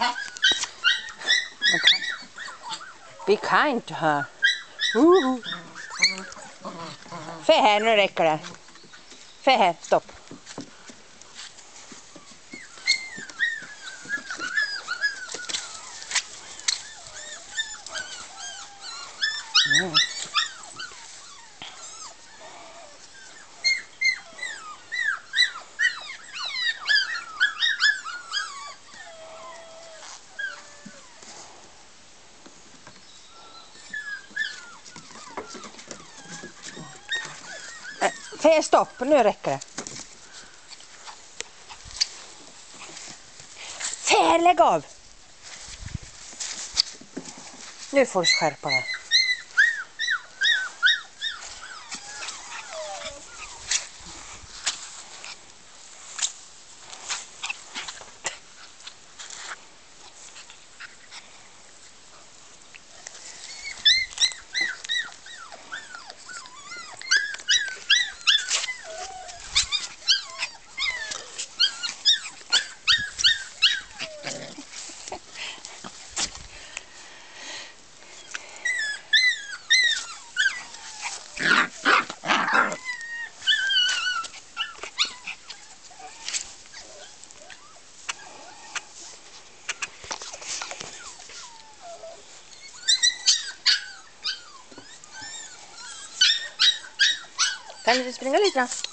Be kind to her. För här, nu räcker det. För här, stopp. För stopp, nu räcker det. För lägg av. Nu får du skärpa dig. Kan du springa lite?